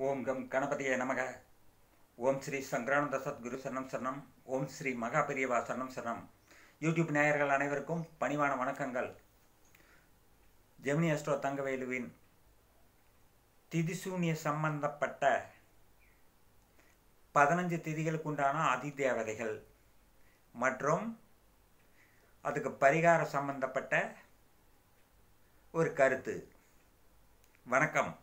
ஓம் come கணபதியே நமக. ஓம் ஸ்ரீ சங்கரானந்த சத்குரு சரணம் சரணம். ஓம் ஸ்ரீ மகா பெரியவா சரணம் சரணம். யூடியூப் நேயர்கள் அனைவருக்கும் பணிவான வணக்கங்கள். ஜெமினி அஸ்ட்ரோ தங்கவேலுவின் திதிசூன்ய சம்பந்தப்பட்ட 15 திதிகளுக்கு உண்டான அதிதேவதைகள் மற்றும் அதுக்கு பரிகார சம்பந்தப்பட்ட ஒரு கருத்து. வணக்கம்.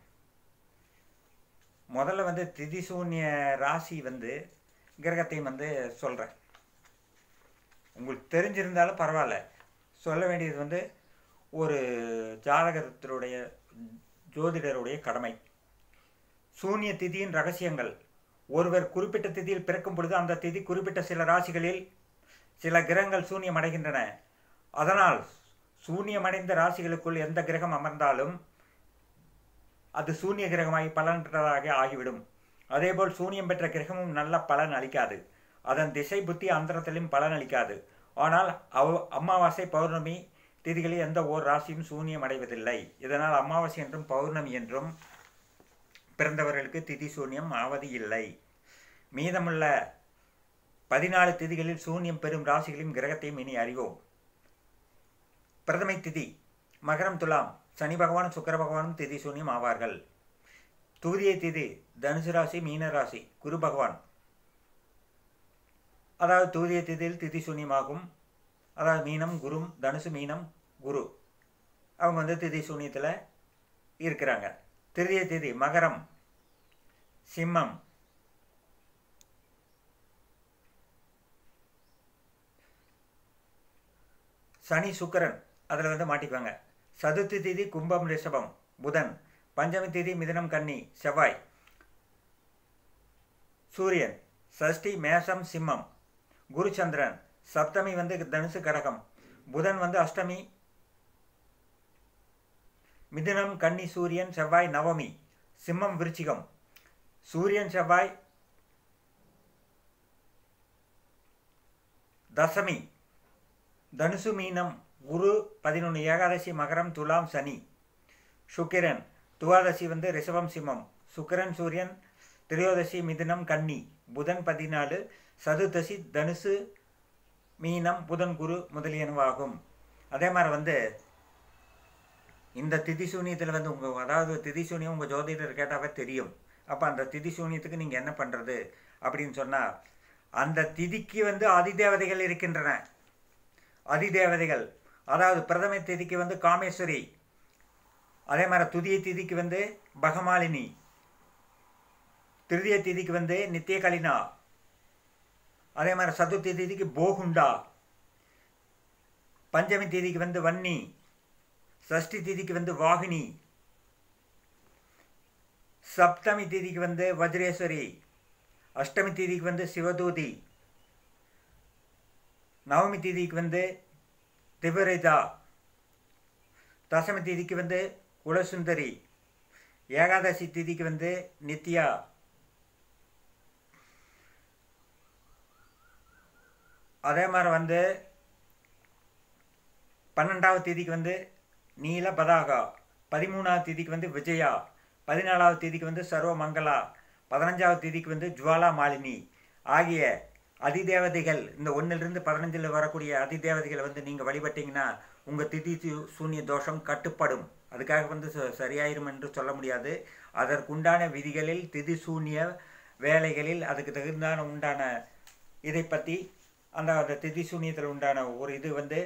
முதல்ல திதிசூன்ய ராசி கிரகத்தையும் சொல்கிறேன். உங்களுக்கு தெரிஞ்சிருந்தாலும் பரவாயில்ல, சொல்ல வேண்டியது ஒரு ஜாதகத்தினுடைய ஜோதிடருடைய கடமை. சூன்ய திதியின் ரகசியங்கள். ஒருவர் குறிப்பிட்ட திதியில் பிறக்கும் பொழுது அந்த திதி குறிப்பிட்ட சில ராசிகளில் சில கிரகங்கள் சூன்யம் அடைகின்றன. அதனால் சூன்யமடைந்த ராசிகளுக்குள் எந்த கிரகம் அமர்ந்தாலும் அது சூன்ய கிரகமாகி பலனற்றதாக ஆகிவிடும். அதேபோல் சூன்யம் பெற்ற கிரகமும் நல்ல பலன் அளிக்காது. அதன் திசை புத்தி அந்தரத்திலும் பலன் அளிக்காது. ஆனால் அமாவாசை பௌர்ணமி திதிகளில் எந்த ஓர் ராசியும் சூன்யம் அடைவதில்லை. இதனால் அமாவாசை என்றும் பௌர்ணமி என்றும் பிறந்தவர்களுக்கு திதி சூன்யம் ஆவது இல்லை. மீதமுள்ள 14 திதிகளில் சூன்யம் பெறும் ராசிகளையும் கிரகத்தையும் இனி அறிவோம். பிரதமை திதி மகரம் துலாம். சனி பகவானும் சுக்கிர பகவானும் திதி சூன்யம் ஆவார்கள். துதியை திதி தனுசு ராசி மீன ராசி குரு பகவான். அதாவது துதிய திதியில் திதி சூன்யமாகும். அதாவது மீனம் குரு, தனுசு மீனம் குரு, அவங்க திதி சூன்யத்தில் இருக்கிறாங்க. திருதிய திதி மகரம் சிம்மம். சனி சுக்கிரன் அதில் மாட்டிக்குவாங்க. சதுர்த்தி திதி கும்பம் ரிஷபம் புதன். பஞ்சமி திதி மிதுனம் கன்னி செவ்வாய். சூரியன் சஷ்டி மேஷம் சிம்மம். குரு சந்திரன். சப்தமி தனுசு கடகம். புதன் அஷ்டமி மிதுனம் கன்னி சூரியன் செவ்வாய் நவமி. சிம்மம் விருச்சிகம். சூரியன் செவ்வாய் தசமி. தனுசு மீனம் குரு 11 ஏகாதசி மகரம் துலாம் சனி. சுக்கிரன் துவாதசி ரிஷபம் சிம்மம். சுக்கிரன் சூரியன் திரையோதசி மிதுனம் கன்னி. புதன் 14 சதுர்தசி தனுசு மீனம் புதன் குரு முதலியனவாகும். அதே மாதிரி இந்த திதி சூன்யத்தில் உங்கள் அதாவது திதி சூன்யம் உங்கள் ஜோதிடர் கேட்டாவே தெரியும். அப்போ அந்த திதி சூன்யத்துக்கு நீங்கள் என்ன பண்ணுறது அப்படின்னு சொன்னால், அந்த திதிக்கு அதிதேவதைகள் இருக்கின்றன. அதிதேவதைகள் அதாவது பிரதம திதிக்கு காமேஸ்வரி. அதே மாதிரி துதிய திதிக்கு பகமாலினி. திருதிய திதிக்கு நித்திய கலினா. அதே மாதிரி சதுர்த்தி திதிக்கு போகுண்டா. பஞ்சமி திதிக்கு வன்னி. சஷ்டி திதிக்கு வாகினி. சப்தமி திதிக்கு வஜ்ரேஸ்வரி. அஷ்டமி திதிக்கு சிவதூதி. நவமி திதிக்கு திவரிதா. தசமி திதிக்கு குலசுந்தரி. ஏகாதசி திதிக்கு நித்யா. அதே மாதிரி 12வது திதிக்கு நீல பதாகா. 13வது திதிக்கு விஜயா. 14வது திதிக்கு சர்வ மங்களா. 15வது திதிக்கு ஜுவாலா மாலினி ஆகிய அதிதேவதைகள். இந்த 1லிருந்து 15 வரக்கூடிய அதிதேவதைகளை நீங்கள் வழிபட்டீங்கன்னா உங்கள் திதி சூன்ய தோஷம் கட்டுப்படும். அதுக்காக சரியாயிரும் என்று சொல்ல முடியாது. அதற்குண்டான விதிகளில் திதி சூன்ய வேலைகளில் அதுக்கு தகுந்தான உண்டான இதை பற்றி அந்த திதி சூன்யத்தில் உண்டான ஒரு இது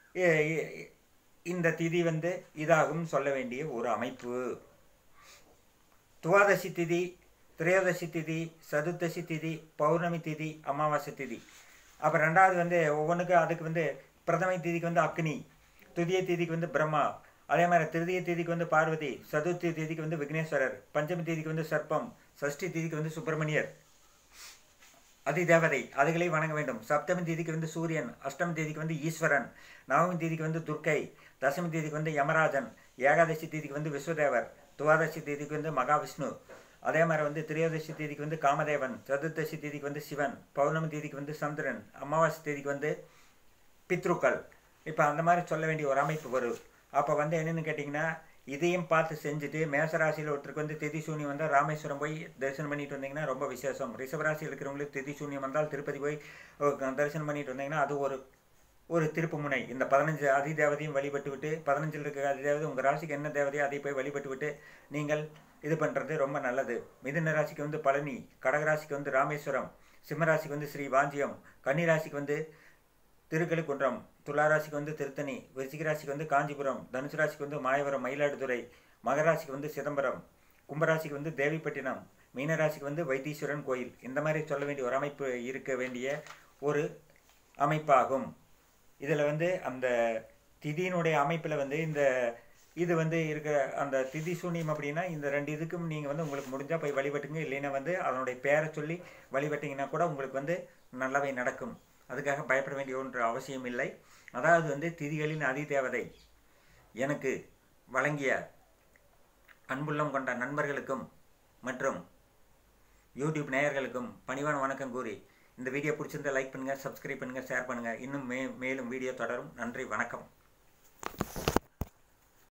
இந்த திதி இதாகும் சொல்ல வேண்டிய ஒரு அமைப்பு. துவாதசி திதி திரையோதசி திதி சதுர்தசி திதி பௌர்ணமி திதி அமாவாசை திதி. அப்புறம் 2வது ஒவ்வொன்றுக்கு அதுக்கு பிரதமை திதிக்கு அக்னி. துதிய திதிக்கு பிரம்மா. அதே மாதிரி திருதிய திதிக்கு பார்வதி. சதுர்த்தி திதிக்கு விக்னேஸ்வரர். பஞ்சமி திதிக்கு சர்ப்பம். சஷ்டி திதிக்கு சுப்பிரமணியர் அதிதேவதை. அதுகளை வணங்க வேண்டும். சப்தமி திதிக்கு சூரியன். அஷ்டமி திதிக்கு ஈஸ்வரன். நவமி திதிக்கு துர்க்கை. தசமி திதிக்கு யமராஜன். ஏகாதசி திதிக்கு விஸ்வதேவர். துவாதசி திதிக்கு மகாவிஷ்ணு. அதே மாதிரி திரையோதசி தேதிக்கு காமதேவன். சதுர்தசி தேதிக்கு சிவன். பௌர்ணமி தேதிக்கு சந்திரன். அமாவாசை தேதிக்கு பித்ருக்கள். இப்போ அந்த மாதிரி சொல்ல வேண்டிய ஒரு அமைப்பு வரும். அப்போ என்னென்னு கேட்டிங்கன்னா, இதையும் பார்த்து செஞ்சுட்டு மேசராசியில் ஒருத்தருக்கு வந்து திதி சூன்யம் வந்தால் ராமேஸ்வரம் போய் தரிசனம் பண்ணிட்டு வந்தீங்கன்னா ரொம்ப விசேஷம். ரிஷபராசியில் இருக்கிறவங்களுக்கு திதி சூன்யம் வந்தால் திருப்பதி போய் தரிசனம் பண்ணிட்டு வந்தீங்கன்னா அது ஒரு திருப்பு முனை. இந்த 15 அதிதேவதையும் வழிபட்டு விட்டு 15 இருக்கிற அதிதேவதை உங்கள் ராசிக்கு என்ன தேவதையோ அதை போய் வழிபட்டு விட்டு நீங்கள் இது பண்ணுறது ரொம்ப நல்லது. மிதுன ராசிக்கு வந்து பழனி, கடகராசிக்கு வந்து ராமேஸ்வரம், சிம்மராசிக்கு வந்து ஸ்ரீ வாஞ்சியம், கன்னிராசிக்கு வந்து திருக்கழுக்குன்றம், துளாராசிக்கு வந்து திருத்தணி, விருச்சிக ராசிக்கு வந்து காஞ்சிபுரம், தனுசு ராசிக்கு வந்து மாயவரம் மயிலாடுதுறை, மகராசிக்கு வந்து சிதம்பரம், கும்பராசிக்கு வந்து தேவிப்பட்டினம், மீனராசிக்கு வந்து வைத்தீஸ்வரன் கோயில். இந்த மாதிரி சொல்ல வேண்டிய ஒரு அமைப்பு இருக்க வேண்டிய ஒரு அமைப்பாகும். இதில் வந்து அந்த திதியினுடைய அமைப்பில் வந்து இது வந்து இருக்கிற அந்த திதி சூன்யம் அப்படின்னா இந்த 2 இதுக்கும் நீங்கள் வந்து உங்களுக்கு முடிஞ்சால் போய் வழிபட்டுங்க. இல்லைன்னா வந்து அதனுடைய பேரை சொல்லி வழிபட்டிங்கன்னா கூட உங்களுக்கு வந்து நல்லவை நடக்கும். அதுக்காக பயப்பட வேண்டிய ஒன்று அவசியம் இல்லை. அதாவது வந்து திதிகளின் அதிதேவதை எனக்கு வழங்கிய அன்புள்ளம் கொண்ட நண்பர்களுக்கும் மற்றும் யூடியூப் நேயர்களுக்கும் பணிவான வணக்கம் கூறி இந்த வீடியோ பிடிச்சிருந்தால் லைக் பண்ணுங்கள், சப்ஸ்கிரைப் பண்ணுங்கள், ஷேர் பண்ணுங்கள். இன்னும் மேலும் வீடியோ தொடரும். நன்றி, வணக்கம்.